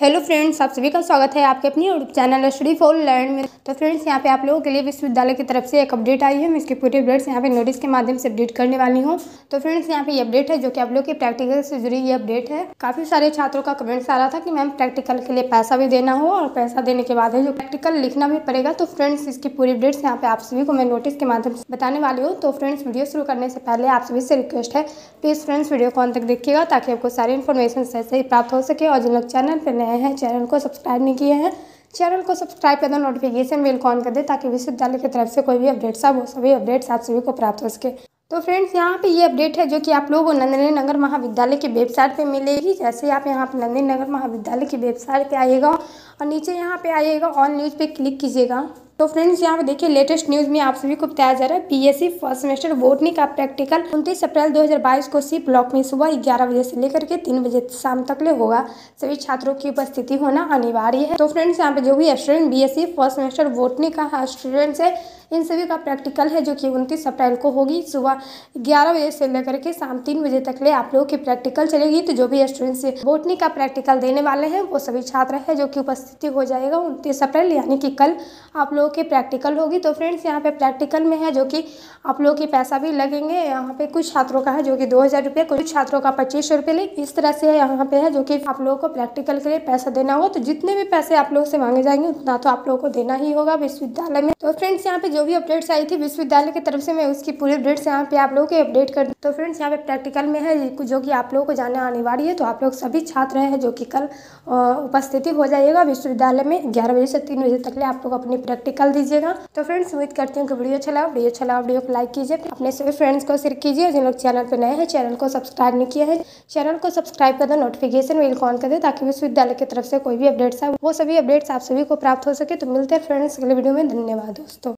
Hello friends, आप सभी का स्वागत है आपके अपनी YouTube channel study for learn में। तो फ्रेंड्स, यहाँ पे आप लोगों के लिए विश्वविद्यालय की तरफ से एक अपडेट आई है। मैं इसके पूरे अपडेट्स यहाँ पे नोटिस के माध्यम से अपडेट करने वाली हूँ। तो फ्रेंड्स, यहाँ पे ये अपडेट है जो कि आप लोग के प्रैक्टिकल से जुड़ी ये अपडेट है। काफ़ी सारे छात्रों का कमेंट्स आ रहा था कि मैम प्रैक्टिकल के लिए पैसा भी देना हो और पैसा देने के बाद है जो प्रैक्टिकल लिखना भी पड़ेगा। तो फ्रेंड्स, इसकी पूरी अपडेट्स यहाँ पे आप सभी को मैं नोटिस के माध्यम से बताने वाली हूँ। तो फ्रेंड्स, वीडियो शुरू करने से पहले आप सभी से रिक्वेस्ट है, प्लीज़ फ्रेंड्स वीडियो को अंत तक देखिएगा ताकि आपको सारी इन्फॉर्मेशन ऐसे ही प्राप्त हो सके। और जिन लोग चैनल पर नए हैं, चैनल को सब्सक्राइब नहीं किए हैं, चैनल को सब्सक्राइब कर दो, नोटिफिकेशन बेल को ऑन कर दे ताकि विश्वविद्यालय की तरफ से कोई भी अपडेट्स वो सभी अपडेट्स आप सभी को प्राप्त हो सके। तो फ्रेंड्स, यहाँ पे ये अपडेट है जो कि आप लोगों को नंदिनी नगर महाविद्यालय की वेबसाइट पे मिलेगी। जैसे आप यहाँ पे नंदिनी नगर महाविद्यालय की वेबसाइट पे आइएगा और नीचे यहाँ पे आइएगा ऑल न्यूज़ पे क्लिक कीजिएगा। तो फ्रेंड्स, यहाँ पे देखिए लेटेस्ट न्यूज़ में आप सभी को बताया जा रहा है बीएससी फर्स्ट सेमेस्टर बॉटनी का प्रैक्टिकल 29 अप्रैल 2022 को सी ब्लॉक में सुबह 11 बजे से लेकर के 3 बजे शाम तक ले होगा। सभी छात्रों की उपस्थिति होना अनिवार्य है। तो फ्रेंड्स, यहाँ पे जो भी student BSc first semester botany का स्टूडेंट्स है, इन सभी का प्रैक्टिकल है जो कि 29 अप्रैल को होगी। सुबह 11 बजे से लेकर के शाम 3 बजे तक ले आप लोगों की प्रैक्टिकल चलेगी। तो जो भी स्टूडेंट्स बॉटनी का प्रैक्टिकल देने वाले हैं वो सभी छात्र हैं जो कि उपस्थिति हो जाएगा 29 अप्रैल यानी कि कल आप लोगों की प्रैक्टिकल होगी। तो फ्रेंड्स, यहाँ पे प्रैक्टिकल में है जो कि आप लोगों की पैसा भी लगेंगे। यहाँ पे कुछ छात्रों का है जो कि 2000 रुपये, कुछ छात्रों का 2500 रुपये ले, इस तरह से यहाँ पे है जो कि आप लोगों को प्रैक्टिकल के लिए पैसा देना होगा। तो जितने भी पैसे आप लोगों से मांगे जाएंगे उतना तो आप लोगों को देना ही होगा विश्वविद्यालय में। तो फ्रेंड्स, यहाँ पे जो भी अपडेट्स आई थी विश्वविद्यालय की तरफ से मैं उसकी पूरी अपडेट्स यहाँ पे आप लोगों के अपडेट कर दूँ। तो फ्रेंड्स, यहाँ पे प्रैक्टिकल में है जो कि आप लोगों को जाना अनिवार्य है। तो आप लोग सभी छात्र हैं जो कि कल उपस्थिति हो जाइएगा विश्वविद्यालय में 11 बजे से 3 बजे तक ले आप लोग अपनी प्रैक्टिकल दीजिएगा। तो फ्रेंड्स, उम्मीद करती हूँ कि वीडियो वीडियो को लाइक कीजिए, अपने सभी फ्रेंड्स को शेयर कीजिए। जिन लोग चैनल पर नए हैं, चैनल को सब्सक्राइब नहीं किया है, चैनल को सब्सक्राइब कर दो, नोटिफिकेशन बेल को ऑन कर दे ताकि विश्वविद्यालय की तरफ से कोई भी अपडेट्स है वो सभी अपडेट्स आप सभी को प्राप्त हो सके। तो मिलते हैं फ्रेंड्स अगले वीडियो में। धन्यवाद दोस्तों।